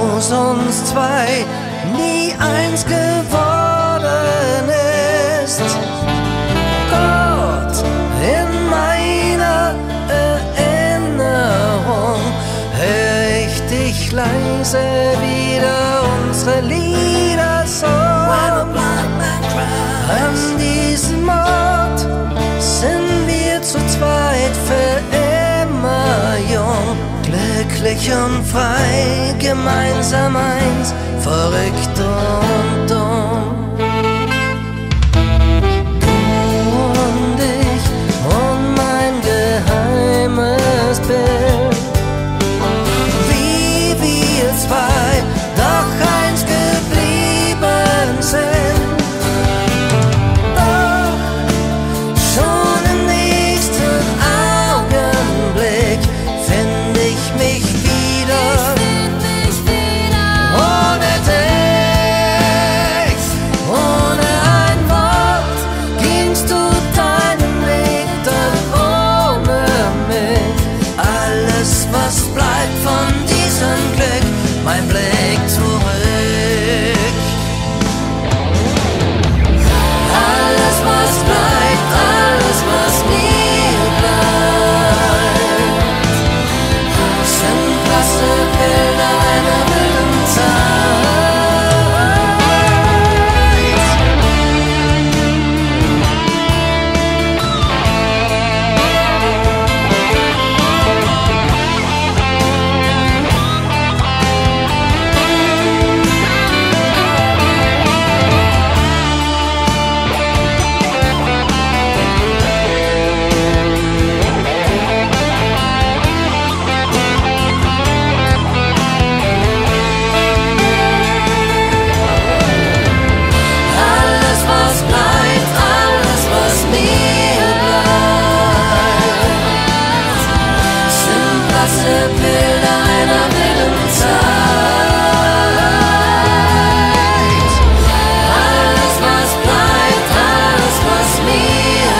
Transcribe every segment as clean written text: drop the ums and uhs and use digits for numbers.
aus uns zwei nie eins geworden ist. Dort in meiner Erinnerung hör ich dich leise wieder unsere Lieder singen. An diesem Ort sind wir zu zweit für immer jung, glücklich und frei, gemeinsam eins, verrückt und dumm. Du und ich und mein geheimes Bild, wie wir zwei doch eins geblieben sind. Doch schon im nächsten Augenblick find ich mich wieder. Ohne dich, ohne ein Wort gingst du deinen Weg, dann ohne mich. Alles, was bleibt von diesem Glück, mein Blick zurück. Alles, was bleibt, alles, was mir bleibt, sind blasse Bilder einer wilden Zeit. Alles, was bleibt, alles, was mir bleibt, sind blasse Bilder einer wilden Zeit. Alles, was bleibt, alles, was mir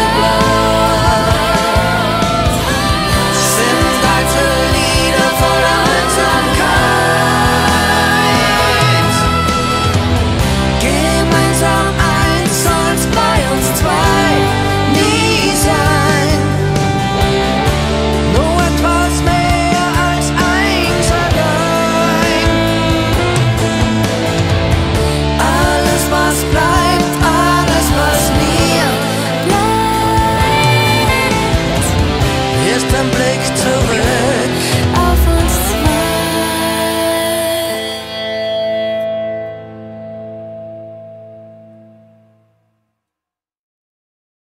bleibt, sind alte Lieder voller Einsamkeit. Gemeinsam eins soll's bei uns zwei nie sein. Nur etwas mehr als eins allein. Alles, was bleibt, alles, was mir bleibt, ist ein Blick